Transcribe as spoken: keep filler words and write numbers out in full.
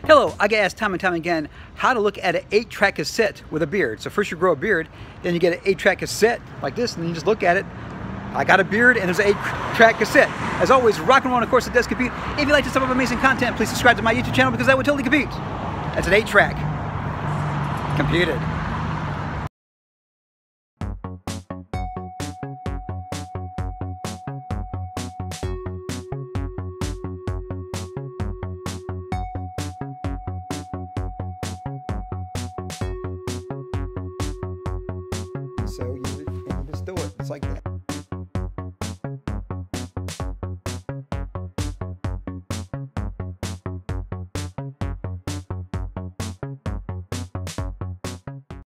Hello, I get asked time and time again how to look at an eight track cassette with a beard. So first you grow a beard, then you get an eight track cassette like this, and then you just look at it. I got a beard and there's an eight track cassette. As always, rock and roll, and of course it does compute. If you like this type of amazing content, please subscribe to my YouTube channel because that would totally compute. That's an eight track. Computed. So you, you just do it. It's like that.